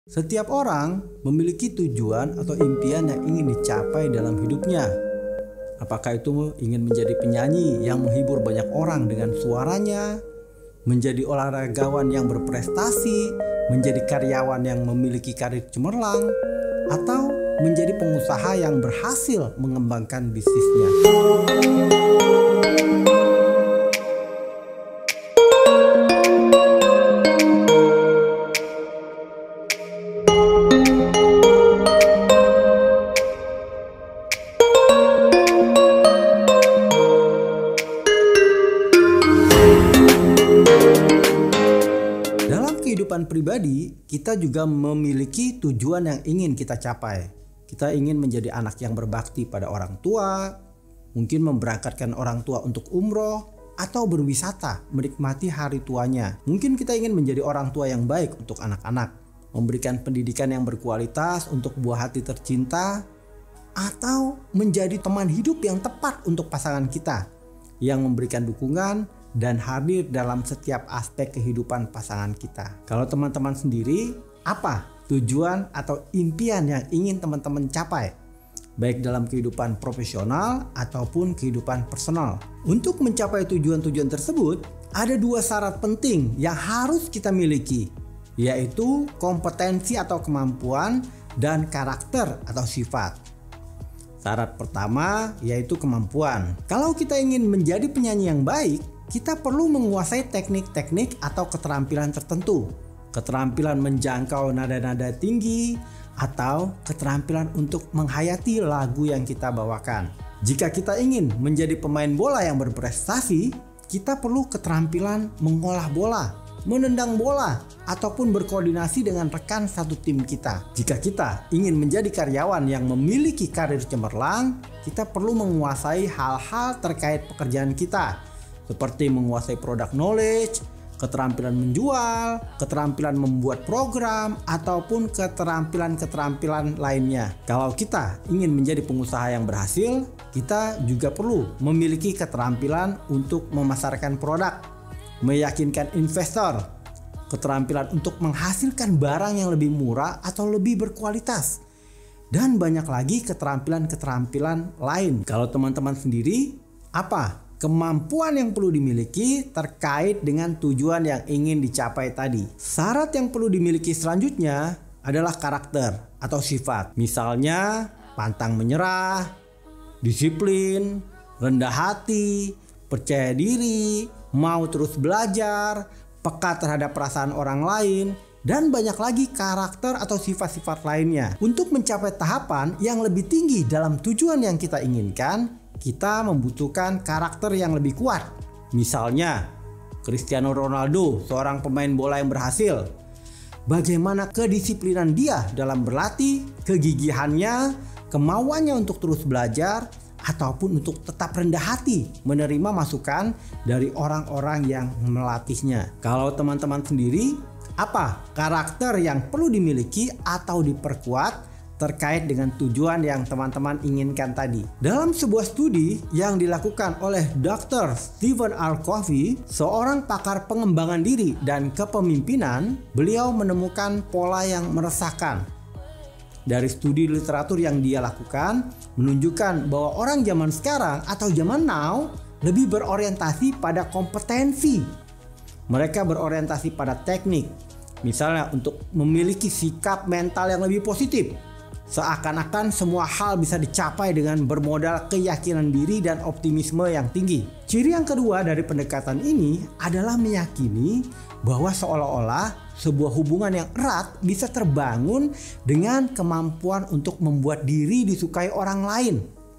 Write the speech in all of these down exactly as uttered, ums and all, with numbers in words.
Setiap orang memiliki tujuan atau impian yang ingin dicapai dalam hidupnya. Apakah itu ingin menjadi penyanyi yang menghibur banyak orang dengan suaranya, menjadi olahragawan yang berprestasi, menjadi karyawan yang memiliki karir cemerlang, atau menjadi pengusaha yang berhasil mengembangkan bisnisnya. Kehidupan pribadi, kita juga memiliki tujuan yang ingin kita capai. Kita ingin menjadi anak yang berbakti pada orang tua, mungkin memberangkatkan orang tua untuk umroh, atau berwisata menikmati hari tuanya. Mungkin kita ingin menjadi orang tua yang baik untuk anak-anak, memberikan pendidikan yang berkualitas untuk buah hati tercinta, atau menjadi teman hidup yang tepat untuk pasangan kita, yang memberikan dukungan dan hadir dalam setiap aspek kehidupan pasangan kita. Kalau teman-teman sendiri, apa tujuan atau impian yang ingin teman-teman capai? Baik dalam kehidupan profesional ataupun kehidupan personal. Untuk mencapai tujuan-tujuan tersebut, ada dua syarat penting yang harus kita miliki, yaitu kompetensi atau kemampuan dan karakter atau sifat. Syarat pertama yaitu kemampuan. Kalau kita ingin menjadi penyanyi yang baik, kita perlu menguasai teknik-teknik atau keterampilan tertentu. Keterampilan menjangkau nada-nada tinggi atau keterampilan untuk menghayati lagu yang kita bawakan. Jika kita ingin menjadi pemain bola yang berprestasi, kita perlu keterampilan mengolah bola, menendang bola, ataupun berkoordinasi dengan rekan satu tim kita. Jika kita ingin menjadi karyawan yang memiliki karir cemerlang, kita perlu menguasai hal-hal terkait pekerjaan kita, seperti menguasai product knowledge, keterampilan menjual, keterampilan membuat program, ataupun keterampilan-keterampilan lainnya. Kalau kita ingin menjadi pengusaha yang berhasil, kita juga perlu memiliki keterampilan untuk memasarkan produk, meyakinkan investor, keterampilan untuk menghasilkan barang yang lebih murah atau lebih berkualitas, dan banyak lagi keterampilan-keterampilan lain. Kalau teman-teman sendiri, apa kemampuan yang perlu dimiliki terkait dengan tujuan yang ingin dicapai tadi? Syarat yang perlu dimiliki selanjutnya adalah karakter atau sifat. Misalnya pantang menyerah, disiplin, rendah hati, percaya diri, mau terus belajar, peka terhadap perasaan orang lain, dan banyak lagi karakter atau sifat-sifat lainnya. Untuk mencapai tahapan yang lebih tinggi dalam tujuan yang kita inginkan, kita membutuhkan karakter yang lebih kuat. Misalnya, Cristiano Ronaldo, seorang pemain bola yang berhasil. Bagaimana kedisiplinan dia dalam berlatih, kegigihannya, kemauannya untuk terus belajar, ataupun untuk tetap rendah hati menerima masukan dari orang-orang yang melatihnya. Kalau teman-teman sendiri, apa karakter yang perlu dimiliki atau diperkuat terkait dengan tujuan yang teman-teman inginkan tadi? Dalam sebuah studi yang dilakukan oleh dokter Stephen R. Covey, seorang pakar pengembangan diri dan kepemimpinan, beliau menemukan pola yang meresahkan. Dari studi literatur yang dia lakukan, menunjukkan bahwa orang zaman sekarang atau zaman now lebih berorientasi pada kompetensi. Mereka berorientasi pada teknik, misalnya untuk memiliki sikap mental yang lebih positif. Seakan-akan semua hal bisa dicapai dengan bermodal keyakinan diri dan optimisme yang tinggi. Ciri yang kedua dari pendekatan ini adalah meyakini bahwa seolah-olah sebuah hubungan yang erat bisa terbangun dengan kemampuan untuk membuat diri disukai orang lain,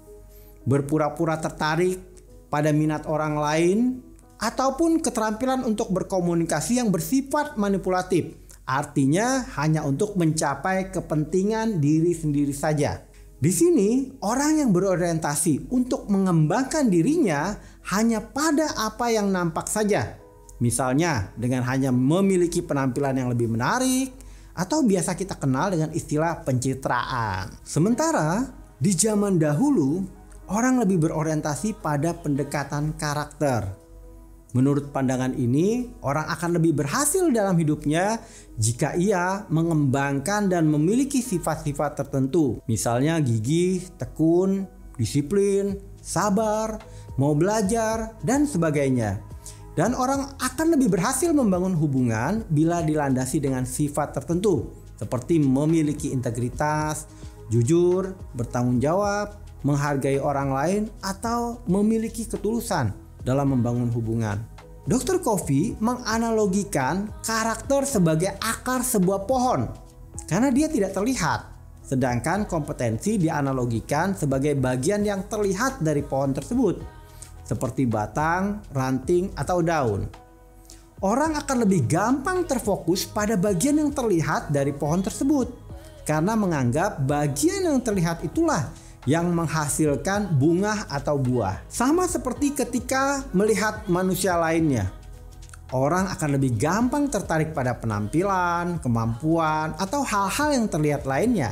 berpura-pura tertarik pada minat orang lain, ataupun keterampilan untuk berkomunikasi yang bersifat manipulatif. Artinya hanya untuk mencapai kepentingan diri sendiri saja. Di sini orang yang berorientasi untuk mengembangkan dirinya hanya pada apa yang nampak saja. Misalnya dengan hanya memiliki penampilan yang lebih menarik, atau biasa kita kenal dengan istilah pencitraan. Sementara di zaman dahulu orang lebih berorientasi pada pendekatan karakter. Menurut pandangan ini, orang akan lebih berhasil dalam hidupnya jika ia mengembangkan dan memiliki sifat-sifat tertentu. Misalnya gigih, tekun, disiplin, sabar, mau belajar, dan sebagainya. Dan orang akan lebih berhasil membangun hubungan bila dilandasi dengan sifat tertentu, seperti memiliki integritas, jujur, bertanggung jawab, menghargai orang lain, atau memiliki ketulusan dalam membangun hubungan. dokter Covey menganalogikan karakter sebagai akar sebuah pohon karena dia tidak terlihat, sedangkan kompetensi dianalogikan sebagai bagian yang terlihat dari pohon tersebut, seperti batang, ranting, atau daun. Orang akan lebih gampang terfokus pada bagian yang terlihat dari pohon tersebut karena menganggap bagian yang terlihat itulah yang menghasilkan bunga atau buah. Sama seperti ketika melihat manusia lainnya. Orang akan lebih gampang tertarik pada penampilan, kemampuan, atau hal-hal yang terlihat lainnya.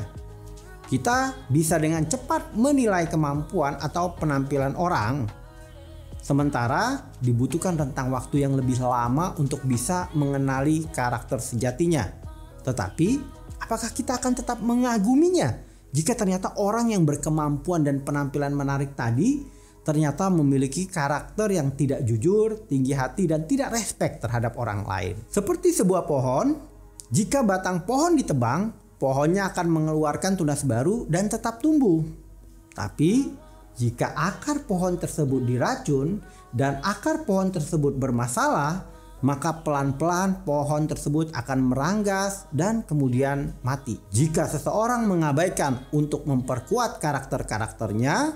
Kita bisa dengan cepat menilai kemampuan atau penampilan orang. Sementara dibutuhkan rentang waktu yang lebih lama untuk bisa mengenali karakter sejatinya. Tetapi, apakah kita akan tetap mengaguminya jika ternyata orang yang berkemampuan dan penampilan menarik tadi ternyata memiliki karakter yang tidak jujur, tinggi hati, dan tidak respek terhadap orang lain? Seperti sebuah pohon, jika batang pohon ditebang, pohonnya akan mengeluarkan tunas baru dan tetap tumbuh. Tapi jika akar pohon tersebut diracun dan akar pohon tersebut bermasalah, maka pelan-pelan pohon tersebut akan meranggas dan kemudian mati. Jika seseorang mengabaikan untuk memperkuat karakter-karakternya,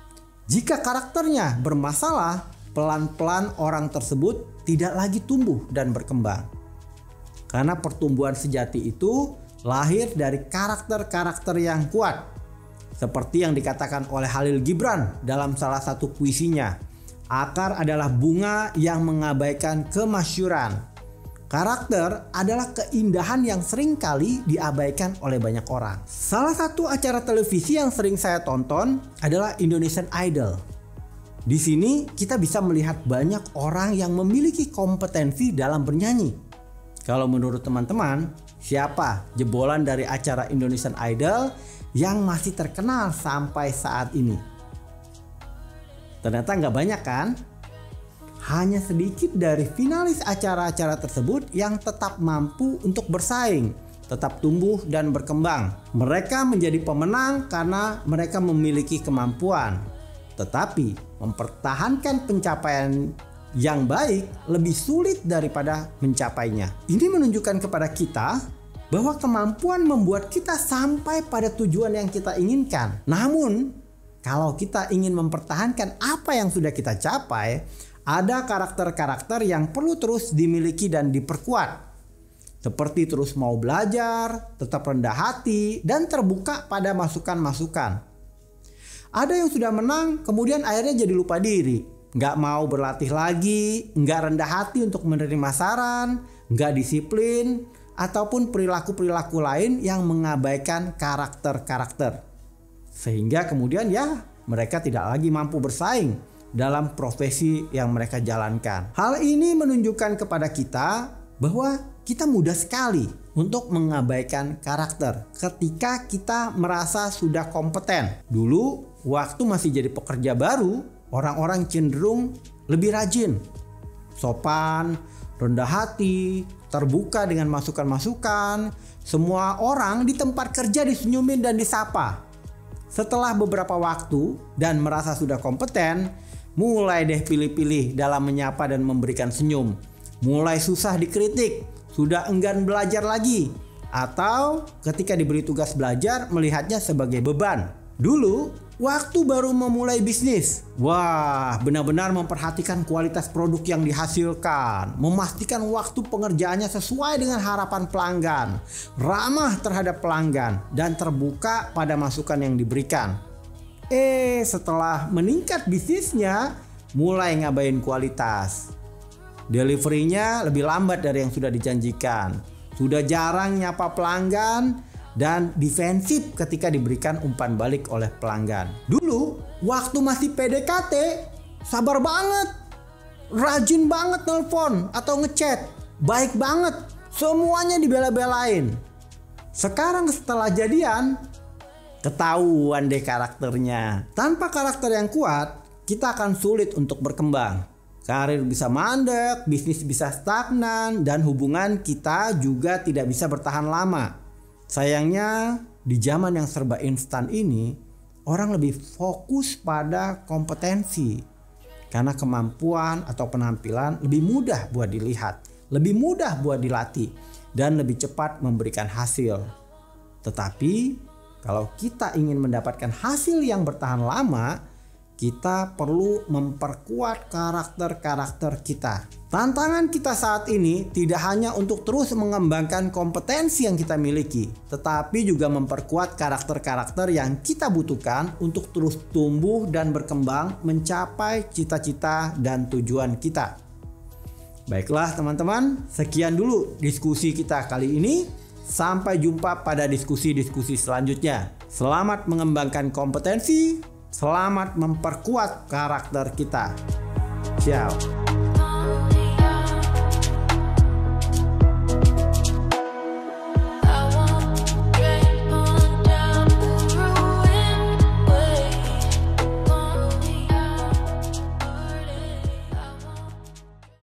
jika karakternya bermasalah, pelan-pelan orang tersebut tidak lagi tumbuh dan berkembang. Karena pertumbuhan sejati itu lahir dari karakter-karakter yang kuat. Seperti yang dikatakan oleh Khalil Gibran dalam salah satu puisinya. Akar adalah bunga yang mengabaikan kemasyhuran. Karakter adalah keindahan yang seringkali diabaikan oleh banyak orang. Salah satu acara televisi yang sering saya tonton adalah Indonesian Idol. Di sini kita bisa melihat banyak orang yang memiliki kompetensi dalam bernyanyi. Kalau menurut teman-teman, siapa jebolan dari acara Indonesian Idol yang masih terkenal sampai saat ini? Ternyata nggak banyak kan? Hanya sedikit dari finalis acara-acara tersebut yang tetap mampu untuk bersaing, tetap tumbuh dan berkembang. Mereka menjadi pemenang karena mereka memiliki kemampuan. Tetapi mempertahankan pencapaian yang baik lebih sulit daripada mencapainya. Ini menunjukkan kepada kita bahwa kemampuan membuat kita sampai pada tujuan yang kita inginkan. Namun kalau kita ingin mempertahankan apa yang sudah kita capai, ada karakter-karakter yang perlu terus dimiliki dan diperkuat. Seperti terus mau belajar, tetap rendah hati, dan terbuka pada masukan-masukan. Ada yang sudah menang, kemudian akhirnya jadi lupa diri. Nggak mau berlatih lagi, nggak rendah hati untuk menerima saran, nggak disiplin, ataupun perilaku-perilaku lain yang mengabaikan karakter-karakter. Sehingga kemudian ya mereka tidak lagi mampu bersaing dalam profesi yang mereka jalankan. Hal ini menunjukkan kepada kita bahwa kita mudah sekali untuk mengabaikan karakter ketika kita merasa sudah kompeten. Dulu waktu masih jadi pekerja baru, orang-orang cenderung lebih rajin, sopan, rendah hati, terbuka dengan masukan-masukan. Semua orang di tempat kerja disenyumin dan disapa. Setelah beberapa waktu dan merasa sudah kompeten, mulai deh pilih-pilih dalam menyapa dan memberikan senyum. Mulai susah dikritik, sudah enggan belajar lagi. Atau ketika diberi tugas belajar melihatnya sebagai beban. Dulu waktu baru memulai bisnis, wah benar-benar memperhatikan kualitas produk yang dihasilkan, memastikan waktu pengerjaannya sesuai dengan harapan pelanggan, ramah terhadap pelanggan, dan terbuka pada masukan yang diberikan. Eh setelah meningkat bisnisnya, mulai ngabain kualitas. Deliverynya lebih lambat dari yang sudah dijanjikan, sudah jarang nyapa pelanggan, dan defensif ketika diberikan umpan balik oleh pelanggan. Dulu waktu masih P D K T sabar banget, rajin banget nelpon atau ngechat, baik banget, semuanya dibela-belain. Sekarang setelah jadian, ketahuan deh karakternya. Tanpa karakter yang kuat, kita akan sulit untuk berkembang. Karir bisa mandek, bisnis bisa stagnan, dan hubungan kita juga tidak bisa bertahan lama. Sayangnya, di zaman yang serba instan ini, orang lebih fokus pada kompetensi. Karena kemampuan atau penampilan lebih mudah buat dilihat, lebih mudah buat dilatih, dan lebih cepat memberikan hasil. Tetapi, kalau kita ingin mendapatkan hasil yang bertahan lama, kita perlu memperkuat karakter-karakter kita. Tantangan kita saat ini tidak hanya untuk terus mengembangkan kompetensi yang kita miliki, tetapi juga memperkuat karakter-karakter yang kita butuhkan untuk terus tumbuh dan berkembang mencapai cita-cita dan tujuan kita. Baiklah teman-teman, sekian dulu diskusi kita kali ini. Sampai jumpa pada diskusi-diskusi selanjutnya. Selamat mengembangkan kompetensi. Selamat memperkuat karakter kita. Ciao.